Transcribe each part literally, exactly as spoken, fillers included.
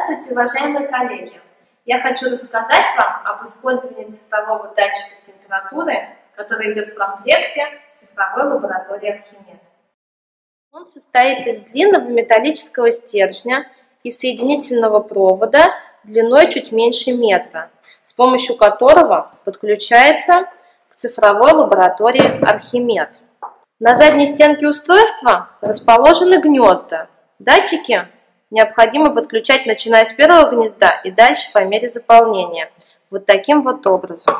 Здравствуйте, уважаемые коллеги! Я хочу рассказать вам об использовании цифрового датчика температуры, который идет в комплекте с цифровой лабораторией Архимед. Он состоит из длинного металлического стержня и соединительного провода длиной чуть меньше метра, с помощью которого подключается к цифровой лаборатории Архимед. На задней стенке устройства расположены гнезда. Датчики необходимо подключать, начиная с первого гнезда и дальше по мере заполнения. Вот таким вот образом.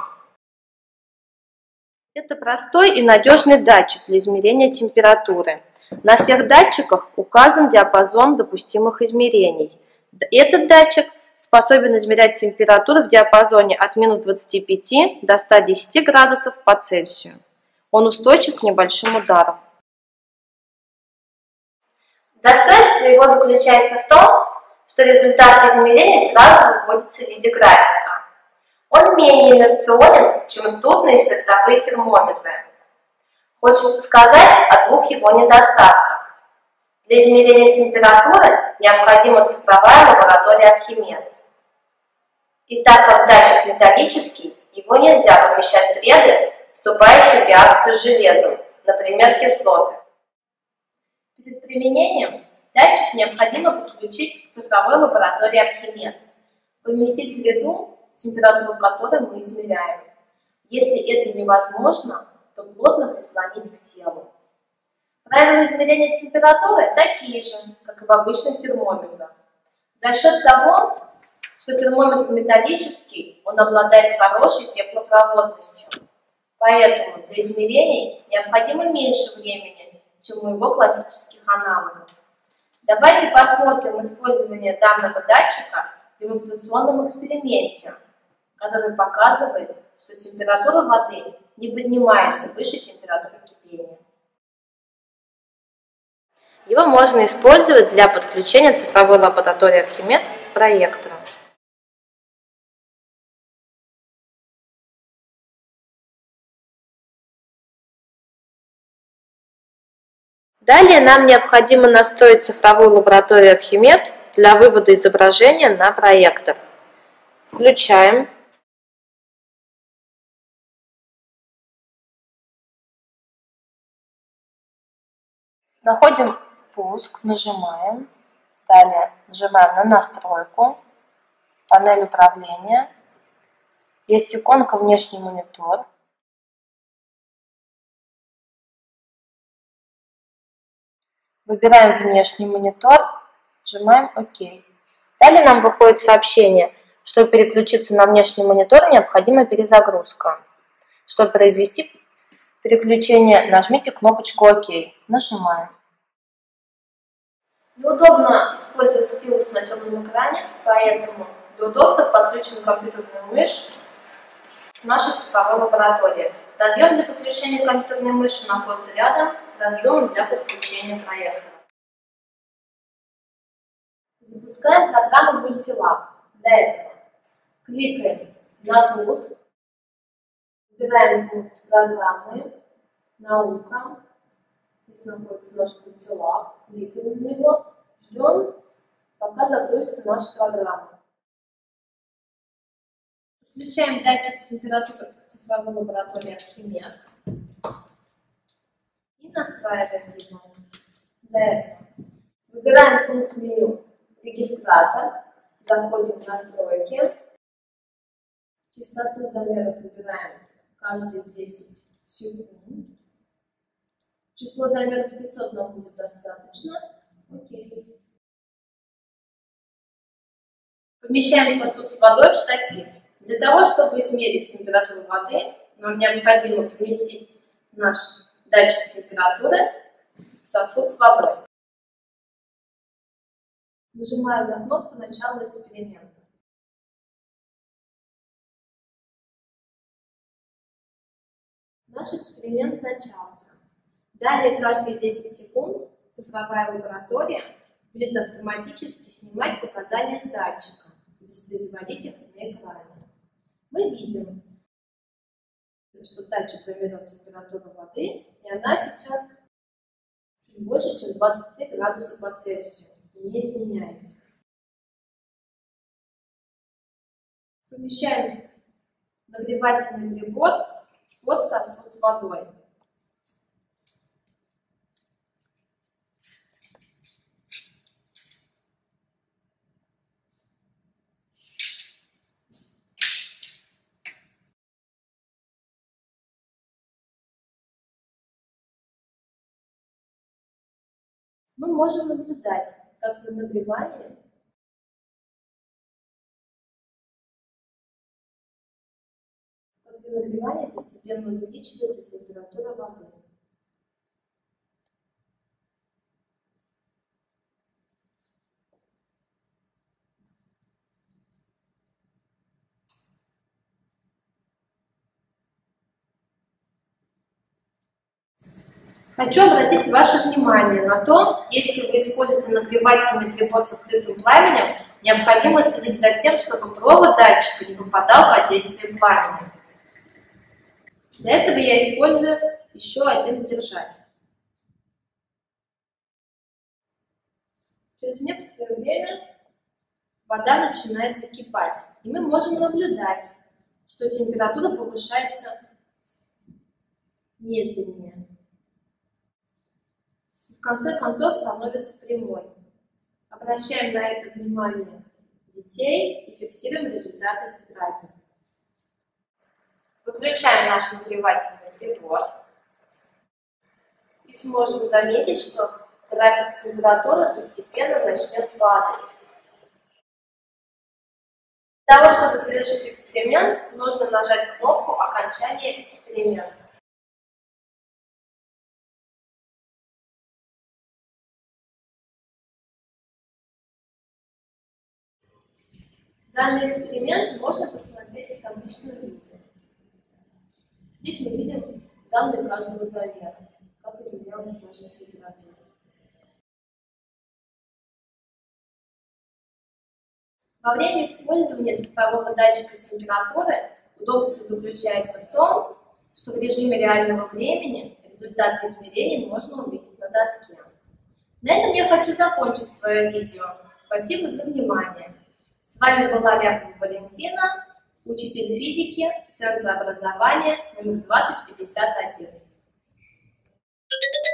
Это простой и надежный датчик для измерения температуры. На всех датчиках указан диапазон допустимых измерений. Этот датчик способен измерять температуру в диапазоне от минус двадцати пяти до ста десяти градусов по Цельсию. Он устойчив к небольшим ударам. Достоинство его заключается в том, что результат измерений сразу выводится в виде графика. Он менее инерционен, чем ртутные и спиртовые термометры. Хочется сказать о двух его недостатках. Для измерения температуры необходима цифровая лаборатория Архимед. И так как датчик металлический, его нельзя помещать в среды, вступающие в реакцию с железом, например, кислоты. Перед применением датчик необходимо подключить к цифровой лаборатории Архимед, поместить в среду, температуру которой мы измеряем. Если это невозможно, то плотно прислонить к телу. Правила измерения температуры такие же, как и в обычных термометрах. За счет того, что термометр металлический, он обладает хорошей теплопроводностью. Поэтому для измерений необходимо меньше времени, чем у его классических аналогов. Давайте посмотрим использование данного датчика в демонстрационном эксперименте, который показывает, что температура воды не поднимается выше температуры кипения. Его можно использовать для подключения цифровой лаборатории Архимед к проектору. Далее нам необходимо настроить цифровую лабораторию Архимед для вывода изображения на проектор. Включаем. Находим пуск, нажимаем. Далее нажимаем на настройку, панель управления. Есть иконка «Внешний монитор». Выбираем внешний монитор, нажимаем ОК. Далее нам выходит сообщение, чтобы переключиться на внешний монитор, необходима перезагрузка. Чтобы произвести переключение, нажмите кнопочку ОК. Нажимаем. Неудобно использовать стилус на темном экране, поэтому для удобства подключим компьютерную мышь в нашей цифровой лаборатории. Разъем для подключения компьютерной мыши находится рядом с разъемом для подключения проектора. Запускаем программу Multilab. Для этого кликаем на вуз, выбираем пункт программы «Наука». Здесь находится наш Multilab. Кликаем на него, ждем, пока загрузится наша программа. Подключаем датчик температуры к цифровой лаборатории Архимед и настраиваем его. Для этого выбираем пункт меню «Регистратор», заходим в настройки, частоту замеров выбираем каждые десять секунд, число замеров пятьсот нам будет достаточно. Окей. Помещаем сосуд с водой в штатив. Для того, чтобы измерить температуру воды, нам необходимо поместить наш датчик температуры в сосуд с водой. Нажимаем на кнопку «Начало эксперимента». Наш эксперимент начался. Далее каждые десять секунд цифровая лаборатория будет автоматически снимать показания с датчика и воспроизводить их на экране. Мы видим, что датчик замерил температуру воды, и она сейчас чуть больше, чем двадцать три градуса по Цельсию, не изменяется. Помещаем нагревательный прибор под сосуд с водой. Мы можем наблюдать, как при нагревании как при нагревании постепенно увеличивается температура воды. Хочу обратить ваше внимание на то, если вы используете нагревательный прибор с открытым пламенем, необходимо следить за тем, чтобы провод датчика не попадал под действие пламени. Для этого я использую еще один держатель. Через некоторое время вода начинает закипать, и мы можем наблюдать, что температура повышается медленнее. В конце концов становится прямой. Обращаем на это внимание детей и фиксируем результаты в тетради. Выключаем наш нагревательный прибор и сможем заметить, что график температуры постепенно начнет падать. Для того, чтобы совершить эксперимент, нужно нажать кнопку окончания эксперимента. Данный эксперимент можно посмотреть в табличном виде. Здесь мы видим данные каждого замера, как изменялась наша температура. Во время использования цифрового датчика температуры удобство заключается в том, что в режиме реального времени результаты измерений можно увидеть на доске. На этом я хочу закончить свое видео. Спасибо за внимание. С вами была Рябова Валентина, учитель физики Центра образования номер двадцать пятьдесят один.